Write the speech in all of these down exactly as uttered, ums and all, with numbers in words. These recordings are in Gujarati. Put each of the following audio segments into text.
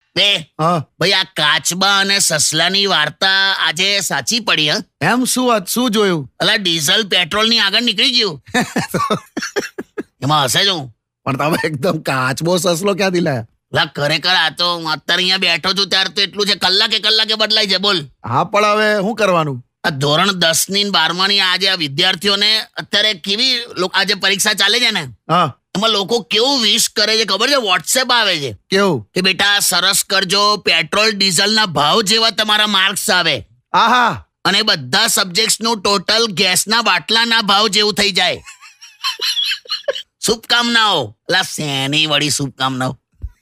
બે ભાઈ આ કાચબા અને સસલાની વાર્તા આજે સાચી પડી. હ એમ શું વાત? શું જોયું? અલા ડીઝલ પેટ્રોલ ની આગળ નીકળી ગયું. એમાં હશે જ હું. પણ તમે એકદમ કાચબો સસલો ક્યાંથી લાયા? લા ખરેખર આ તો હું અત્યારે અહીંયા બેઠો છું ત્યારે તો એટલું છે, કલાકે કલાકે બદલાય છે. બોલ. હા પણ હવે શું કરવાનું? આ ધોરણ દસ ની બારમા ની આજે આ વિદ્યાર્થીઓને અત્યારે કેવી આજે પરીક્ષા ચાલે છે ને, હા એમાં લોકો કેવું વિશ કરે છે ખબર છે? વોટ્સએપ આવે છે કેવું કે બેટા સરસ કરજો, પેટ્રોલ ડીઝલ ના ભાવ જેવા તમારા માર્ક્સ આવે. આહા. અને બધા સબ્જેક્ટ નું ટોટલ ગેસના બાટલાના ભાવ જેવું થઈ જાય. શુભકામનાઓ. લા શેની વળી શુભકામનાઓ.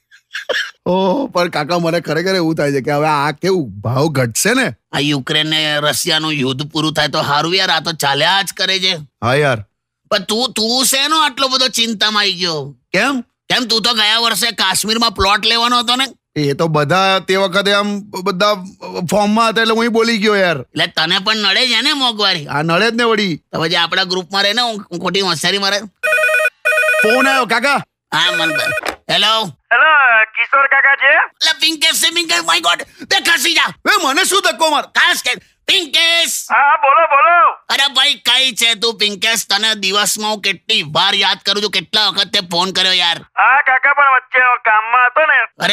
ઓહ પણ કાકા મને ખરેખર એવું થાય છે કે હવે આ કેવું ભાવ ઘટશે ને? આ યુક્રેન ને રશિયાનું યુદ્ધ પૂરું થાય તો હારું યાર. આ તો ચાલ્યા જ કરે છે. હા યાર. પણ તું તું શેનો આટલો બધો ચિંતામાં આવી ગયો? કેમ કેમ તું તો ગયા વર્ષે કાશ્મીરમાં પ્લોટ લેવાનો હતો ને? એ તો બધા તે વખતે આમ બધા ફોર્મમાં હતા એટલે હું બોલી ગયો યાર. એટલે તને પણ નડે છે ને મોંઘવારી? આ નડે જ ને વળી. તો પછી આપણા ગ્રુપમાં રહે ને હું ખોટી હોશિયારી મારે. ફોન આવ્યો કાકા. હા મન. હેલો હેલો કિશોર કાકા છે? એટલે પિંકેશ છે. પિંકેશ માય ગોડ બે ખસી જા. એ મને શું ધક્કો માર? ખાસ કે પિંકેશ. હા બોલો બોલો. અરે ભાઈ કઈ છે તું પિંકેશ? તને દિવસમાં હું કેટલી વાર યાદ કરું છું, કેટલા વખત તે ફોન કર્યો યાર. હા કાકા પણ વચ્ચે કામમાં હતો ને. અરે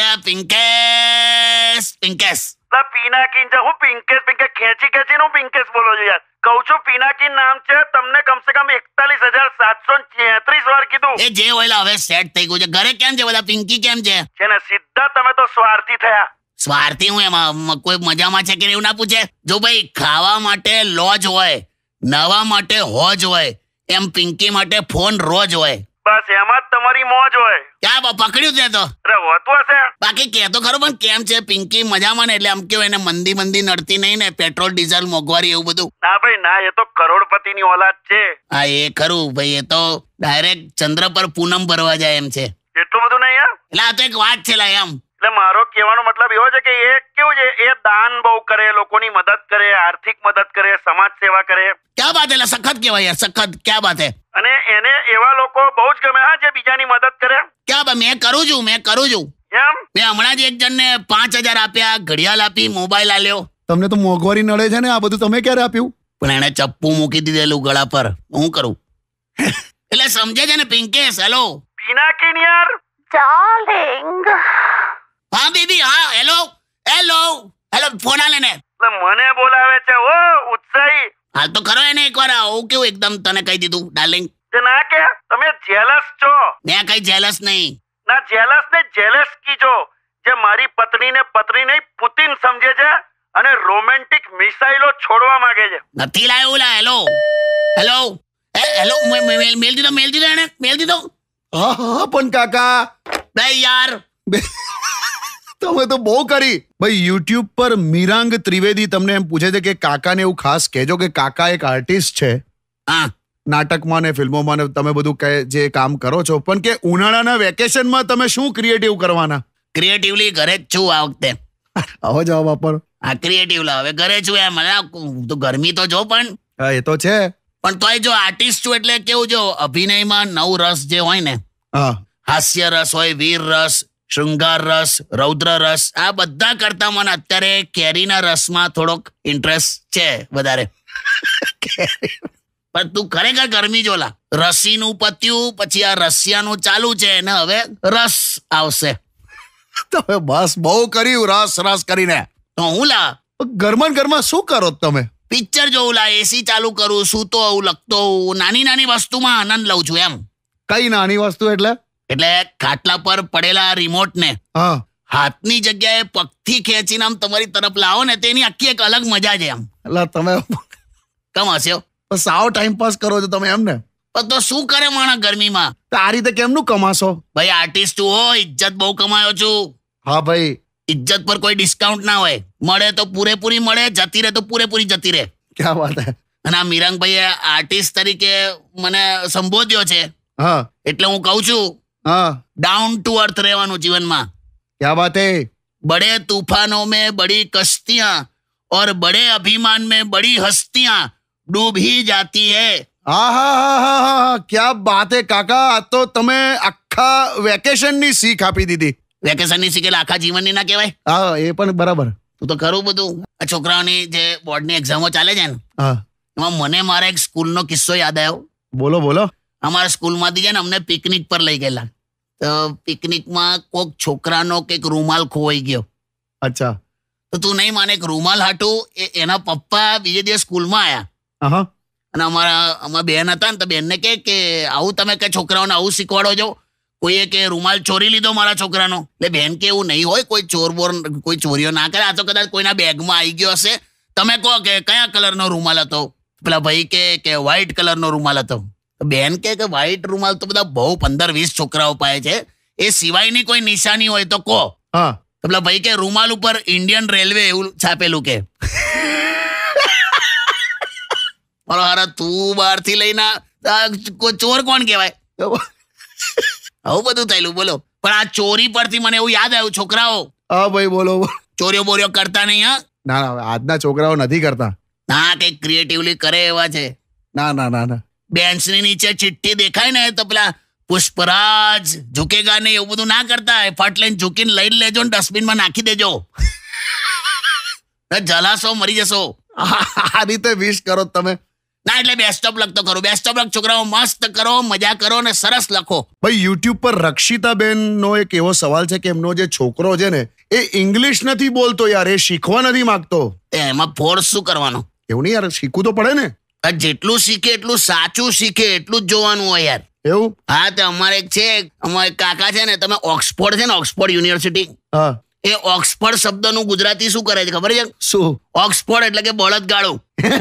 પિંકેશ પિંકેશ પિનાકીન છે. હું પિંકેશ પિંકેશ ખેંચી ખેંચીને હું પિંકેશ બોલો છું યાર. કહું છું પિનાકીન નામ છે. તમને કમસે કમ એકતાલીસ હજાર સાતસો તેત્રીસ વાર કીધું. એ જે હોય હવે સેટ થઈ ગયું છે. ઘરે કેમ છે બધા? પિંકી કેમ છે? છે ને સીધા તમે તો સ્વાર્થી થયા. સ્વાર્થી હું એમાં કોઈ મજામાં છે કે એવું ના પૂછે. જો ભાઈ ખાવા માટે લોજ હોય, નવા માટે હોજ હોય, એમ પિંકી માટે ફોન રોજ હોય. બસ એમાં જ તમારી મોજ હોય. ક્યાં પકડ્યું છે તો? અરે હોતું હશે. બાકી કહેતો ખરો પણ કેમ છે પિંકી? મજામાં ને? એટલે આમ કેવું એને મંદી મંદી નડતી નહીં ને? પેટ્રોલ ડીઝલ મોંઘવારી એવું બધું? ના ભાઈ ના, એ તો કરોડપતિની ઓલાદ છે. હા એ ખરું ભાઈ. એ તો ડાયરેક્ટ ચંદ્ર પર પૂનમ ભરવા જાય એમ છે. એટલું બધું નહીં યાર. એટલે આ તો એક વાત છે લા એમ. એટલે મારો કહેવાનો મતલબ એવો છે કે એ કેવું છે, એ દાન બહુ કરે, લોકોની મદદ કરે, આર્થિક મદદ કરે, સમાજ સેવા કરે. ક્યાં બાત? એટલે સખત કહેવાય યાર, સખત. ક્યાં બાત હે? અને એને એવા લોકો બહુ જ ગમે હા જે બીજાની મદદ કરે. ક્યાં બાત? મેં કરું છું મેં કરું છું એમ. મેં હમણાં જ એક જણને પાંચ હજાર આપ્યા, ઘડિયાળ આપી, મોબાઈલ આલ્યો. તમને તો મોંઘવારી નડે છે ને? આ બધું તમે ક્યારે આપ્યું? પણ એને ચપ્પુ મૂકી દીધેલું ગળા પર. હું કરું? એટલે સમજે છે ને પિંકેશ? હેલો પિનાકીન યાર. Darling. હા બેબી. હા હેલો હેલો હેલો ફોન આલે ને. એટલે મને બોલાવે છે. ઓ ઉત્સાહી. હાલ તો ખરો એને એકવાર. હું કેવું એકદમ તને કહી દીધું ડાર્લિંગ. તે ના કે તમે જેલસ છો. મેં કઈ જેલસ નહીં. ના જેલસ ને જેલસ કી છો. જે મારી પત્નીને પત્ની નહીં પુતિન સમજે છે અને રોમેન્ટિક મિસાઇલો છોડવા માંગે છે. નથી લાયો લા. હેલો હેલો હેલો મેલ દીધો મેલ દીધો એને મેલ દીધો. હા હા પણ કાકા બે યાર તમે તો બહુ કરી ભાઈ. યુટ્યુબ પર મિરાંગ ત્રિવેદી તમને એમ પૂછે છે કે કાકાને એવું ખાસ કહેજો કે કાકા એક આર્ટિસ્ટ છે. હા નાટકમાં ને ફિલ્મોમાં ને તમે બધું જે કામ કરો છો, પણ કે ઉનાળાના વેકેશનમાં તમે શું ક્રિએટિવ કરવાના? ક્રિએટિવલી ઘરે જ છું આ વખતે. આવો જવાબ આપો. હા ક્રિએટિવ લા હવે ઘરે છું એમ. તો ગરમી તો જો પણ. હા એ તો છે. પણ તોય જો આર્ટિસ્ટ છું એટલે કેવું, જો અભિનયમાં નવ રસ જે હોય ને, હા હાસ્ય રસ હોય, વીર રસ, શૃંગાર રસ, રૌદ્ર રસ, આ બધા કરતા મને અત્યારે કેરીના રસમાં થોડોક ઇન્ટરેસ્ટ છે વધારે. પણ તું ખરેખર ગરમી જોલા. રસીનું પત્યું, પછી આ રશિયાનું ચાલુ છે ને હવે રસ આવશે. તમે બસ બહુ કર્યું રસ રસ કરીને. તો હું લા ઘરમાં ઘરમાં શું કરો તમે? પિક્ચર જોઉં લા, એસી ચાલુ કરું, સૂતો હોઉં, લખતો હોઉં, નાની નાની વસ્તુમાં આનંદ લઉં છું એમ. કઈ નાની વસ્તુ એટલે? એટલે ખાટલા પર પડેલા રિમોટ ને હા હાથની જગ્યાએ પગથી ખેંચીને આમ તમારી તરફ લાવો ને, તેની આખી એક અલગ મજા છે એમ. એટલે તમે કમ હસ્યો? સાવ ટાઈમ પાસ કરો છો તમે એમ ને? પણ તો શું કરે માણસ ગરમીમાં? આ રીતે કેમનું કમાશો? ભાઈ આર્ટિસ્ટ હો, ઇજ્જત બહુ કમાયો છું. હા ભાઈ. ઇજ્જત પર કોઈ ડિસ્કાઉન્ટ ના હોય. મળે તો પૂરેપૂરી મળે, જતી રહે તો પૂરેપૂરી જતી રહે. ક્યાં વાત હે. અને આ મિરાંગભાઈએ આર્ટિસ્ટ તરીકે મને સંબોધ્યો છે. હા એટલે હું કહું છું હા ડાઉન ટુ અર્થ રહેવાનું જીવનમાં. ક્યાં વાત હે. बड़े तूफानों में बड़ी कश्तियां और बड़े अभिमान में बड़ी हस्तियां डूब ही जाती है. હા હા હા હા હા ક્યાં બાત હે કાકા. આ તો તમે આખા વેકેશન ની શીખ આપી દીધી. વેકેશનની શીખેલા આખા જીવનની ના કહેવાય? હા એ પણ બરાબર. તું તો ખરું બધું. આ છોકરાઓની જે બોર્ડની એક્ઝામો ચાલે છે ને, હા એમાં મને મારા એક સ્કૂલનો કિસ્સો યાદ આવ્યો. બોલો બોલો. અમારા સ્કૂલમાંથી છે ને અમને પિકનિક પર લઈ ગયેલા. તો પિકનિકમાં કોઈક છોકરાનો કંઈક રૂમાલ ખોવાઈ ગયો. અચ્છા. તો તું નહીં માને, એક રૂમાલ હાટું એ એના પપ્પા બીજે દિવસ સ્કૂલમાં આવ્યા. હા. અને અમારા અમારા બેન હતા ને, તો બેનને કહે કે આવું તમે કે છોકરાઓને આવું શીખવાડો છો? કોઈએ કે રૂમાલ ચોરી લીધો મારા છોકરાનો. એટલે બેન કે એવું નહીં હોય, કોઈ ચોર બોર કોઈ ચોરીઓ ના કરે, આ તો કદાચ કોઈના બેગમાં આવી ગયો હશે. તમે કહો કે કયા કલરનો રૂમાલ હતો? પેલા ભાઈ કે કે વ્હાઈટ કલરનો રૂમાલ હતો. બેન કે વ્હાઈટ રૂમાલ તો બધા બહુ પંદર વીસ છોકરાઓ પાય છે, એ સિવાયની કોઈ નિશાની હોય તો કહો. હા. પેલા ભાઈ કે રૂમાલ ઉપર ઇન્ડિયન રેલવે એવું છાપેલું કે. અરે તું બહારથી લઈને ચોર કોણ કહેવાય? આવું બધું થયેલું. બોલો. પણ આ ચોરી પરથી મને એવું યાદ આવ્યું, છોકરાઓ હા ભાઈ બોલો. ચોરીઓ બોરીઓ કરતા નહીં. હા ના ના આજના છોકરાઓ નથી કરતા. ના, કંઈક ક્રિએટિવલી કરે એવા છે. ના ના ના ના. બેન્ચની નીચે ચિઠ્ઠી દેખાય ને તો પેલા પુષ્પરાજ ઝુકેગા ને એવું બધું ના કરતા. ફટ લઈને ઝૂકીને લઈ લેજો ને ડસ્ટબિનમાં નાખી દેજો. જલાશો, મરી જશો. આ રીતે વિશ કરો તમે. ના એટલે બેસ્ટ ઓફ લક તો કરો. બેસ્ટ ઓફ લક છોકરાઓ, મસ્ત કરો, મજા કરો ને સરસ લખો. ભાઈ યુટ્યુબ પર રક્ષિતાબેન નો એક એવો સવાલ છે કે એમનો જે છોકરો છે ને એ ઇંગ્લિશ નથી બોલતો યાર, એ શીખવા નથી માંગતો. એમાં ફોર્સ શું કરવાનો? એવું નહીં યાર, શીખવું તો પડે ને. જેટલું શીખે એટલું સાચું શીખે એટલું જ જોવાનું હોય યાર. એવું? હા. તો અમારે એક છે, અમારે કાકા છે ને, તમે ઓક્સફોર્ડ છે ને, ઓક્સફોર્ડ યુનિવર્સિટી, હા, એ ઓક્સફોર્ડ શબ્દનું ગુજરાતી શું કરે છે ખબર છે? શું? ઓક્સફોર્ડ એટલે કે બળદગાડું.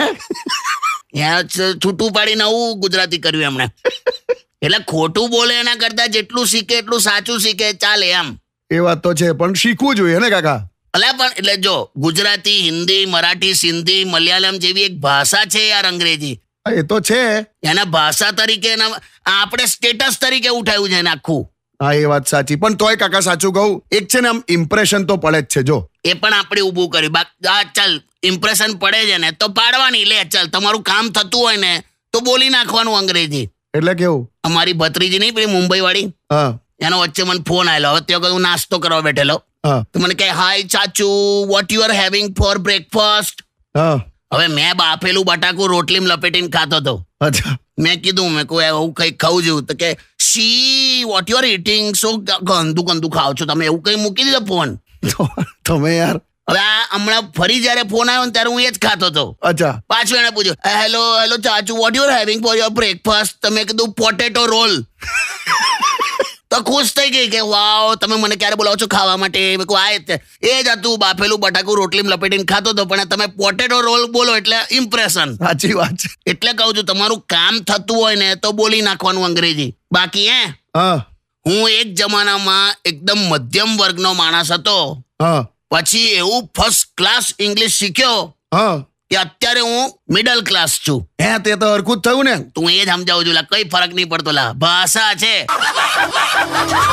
છૂટું પાડી નવું ગુજરાતી કર્યું એમણે. એટલે ખોટું બોલે એના કરતા જેટલું શીખે એટલું સાચું શીખે ચાલે એમ. એ વાત તો છે, પણ શીખવું જોઈએ ને કાકા. અલા પણ એટલે જો ગુજરાતી, હિન્દી, મરાઠી, સિંધી, મલયાલમ જેવી એક ભાષા છે યાર, અંગ્રેજી. એ તો છે. એના ભાષા તરીકે એના આપણે સ્ટેટસ તરીકે ઉઠાવ્યું છે એને આખું. હા એ વાત સાચી, પણ તોય કાકા સાચું કહું, એક છે ને આમ ઇમ્પ્રેશન તો પડે જ છે. જો એ પણ આપણે ઊભું કર્યું. આ ચાલ ઇમ્પ્રેશન પડે છે ને તો પાડવાની. લે ચાલ, તમારું કામ થતું હોય ને તો બોલી નાખવાનું અંગ્રેજી. એટલે કેવું? અમારી ભત્રીજી નહીં પેલી મુંબઈ વાળી, હા, એનો વચ્ચે મને ફોન આવેલો. હવે ત્યાં હું નાસ્તો કરવા બેઠેલો, હા, તો મને કહે હાય ચાચુ, what you are having for breakfast? હા. હવે મેં બાફેલું બટાકું રોટલીમાં લપેટીને ખાતો હતો. અચ્છા. મેં કીધું મેં કોઈ એવું કંઈ ખાવું જેવું? તો કે શી what you are eating, so ગંદુ ગંદુ ખાવ છો તમે, એવું કંઈ મૂકી દીધો ફોન. તમે યાર. હવે આ હમણાં ફરી જયારે ફોન આવ્યો ને ત્યારે હું એ જ ખાતો હતો. અચ્છા. પાછું એને પૂછ્યું, હેલો હેલો ચાચુ, what you are having for your breakfast? તમે કીધું પોટેટો રોલ. તો ખુશ થઈ ગઈ કે વાવ, તમે મને ક્યારે બોલાવો છો ખાવા માટે? આ એ જ હતું, બાફેલું બટાકું રોટલીમાં લપેટીને ખાતો હતો, પણ તમે પોટેટો રોલ બોલો એટલે ઇમ્પ્રેશન. સાચી વાત છે. એટલે કહું છું, તમારું કામ થતું હોય ને તો બોલી નાખવાનું અંગ્રેજી. બાકી હે, હા, હું એક જમાનામાં એકદમ મધ્યમ વર્ગનો માણસ હતો, હા, પછી એવું ફર્સ્ટ ક્લાસ ઇંગ્લિશ શીખ્યો હા કે અત્યારે હું મિડલ ક્લાસ છું. હે, તે તો હરખું જ થયું ને. તું એ જ સમજાવું છું, કઈ ફરક નહીં પડતો. લા ભાષા છે.